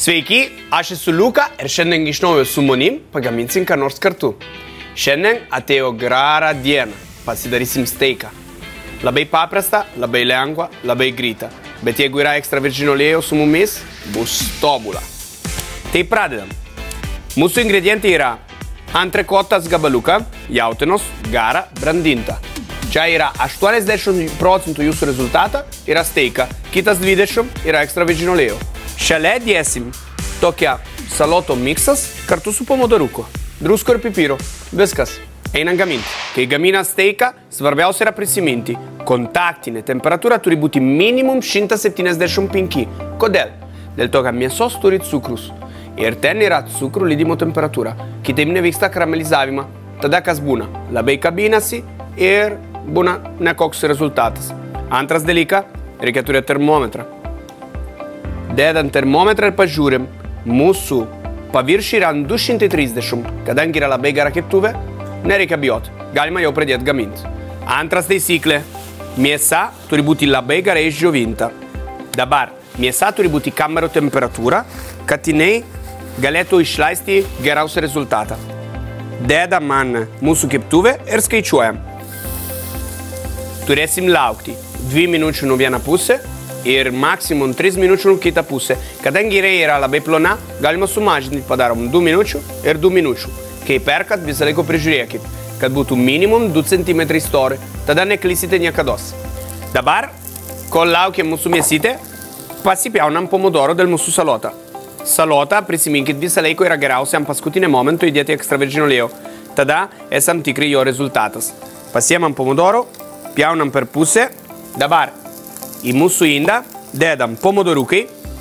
Sveiki, aš esu Liuka ir šiandien iš naujo su manim pagaminsim ką nors kartu. Šiandien atėjo gerą dieną, pasidarysim steiką. Labai paprasta, labai lengva, labai greita. Bet jeigu yra ekstra viršinio aliejaus su mumis, bus tobula. Tai pradedam. Mūsų ingredientai yra antrekotas gabaliuką, jautienos, garą, brandintą. Čia yra 80% jūsų rezultatą, yra steika, kitas 20% yra ekstra viršinio aliejaus. Šalia dėsim tokią saloto miksas kartu su pomodoruku, drusko ir pipiro. Viskas. Einam gaminti. Kai gamina steiką, svarbiausia yra prisiminti. Kontaktinė temperatūra turi būti minimum 175. Kodėl? Dėl to, kad mėsos turi cukrus. Ir ten yra cukrų lydimo temperatūra. Kitaip nevyksta karamelizavimą. Tada kas būna? Labai kabinasi ir būna nekoks rezultatas. Antras dalykas, reikia turėti termometrą. Dedam termometrą ir pažiūrim. Mūsų paviršiai yra 230. Kadangi yra labai gera keptuvė, nereikia bijoti. Galima jau pradėti gaminti. Antras taisyklė. Mėsa turi būti labai gerai išdžiovinta. Dabar mėsa turi būti kamero temperatūra, kad jinai galėtų išleisti geriausią rezultatą. Dedam ant mūsų keptuvę ir skaičiuojam. Turėsim laukti 2 minučių nuo vieną pusę ir maksimum 3 minučių nuo kitą pusę. Kadangi yra labai plona, galima sumažinti, padarom 2 minučių ir 2 minučių. Kai perkat, visą laiką prižiūrėkit, kad būtų minimum 2 cm stori, tada neklysite niekados. Dabar, kol laukiam mūsų mėsytę, pasipjaunam pomodoro dėl mūsų salotą. Salotą, prisiminkit, visą laiką yra geriausia ant paskutinio momento įdėti ekstra viršinio aliejaus. Tada esam tikri jo rezultatas. Pasiemam pomodoro, pjaunam per pusę. Dabar į mūsų indą dedam pomodorukai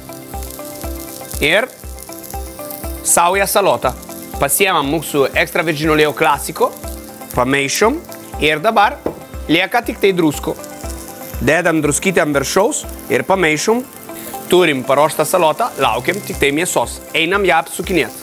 ir saują salotą. Pasiemam mūsų ekstra viršinio aliejaus klasiko, pamaišom ir dabar lieka tik tai drusko. Dedam druskytę ant viršaus ir pamaišom. Turim paruoštą salotą, laukiam tik tai mėsos. Einam ją apsukinėti.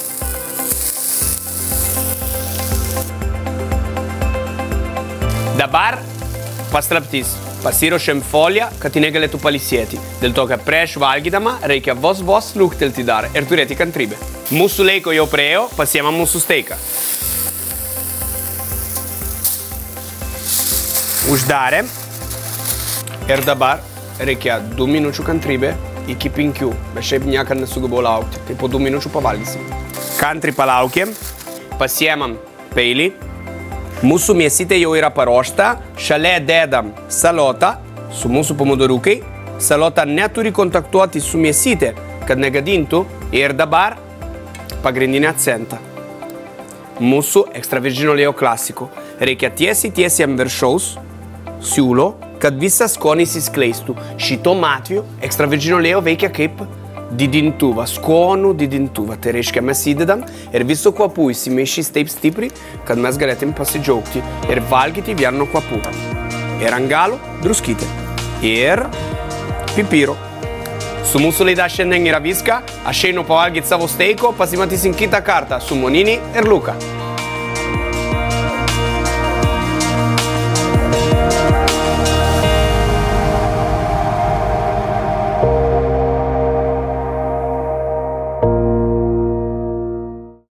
Dabar paslaptis. Pasiruošėm foliją, kad ji negalėtų pailsėti. Dėl to, kad prieš valgydama reikia vos luktelti dar ir turėti kantrybę. Mūsų laiko jau praėjo, pasiemam mūsų steiką. Uždarėm. Ir dabar reikia 2 minučių kantrybė iki 5. Bet šiaip niekad nesugubau laukti. Tai po 2 minučių pavalgysim. Kantri palaukiam. Pasiemam peilį. Mūsų mėsytė jau yra paruošta, šalia dedam salotą su mūsų pomodorukai. Salota neturi kontaktuoti su mėsytė, kad negadintų. Ir dabar pagrindinė akcenta. Mūsų ekstra viršinio aliejaus klasiko. Reikia tiesiai ant viršaus siūlo, kad visas skonis išskleistų. Šitom atveju ekstra viršinio aliejaus veikia kaip didintuvą, skonų didintuvą. Tai reiškia, mes įdedam ir viso kvapų įsimaišys taip stipriai, kad mes galėtum pasidžiaugti ir valgyti vien nuo kvapų. Ir ant galo druskytė. Ir pipiro. Su mūsų laida šiandien yra viską. Aš einu pavalgyti savo steiko, pasimatysim kitą kartą su Monini ir Liuka.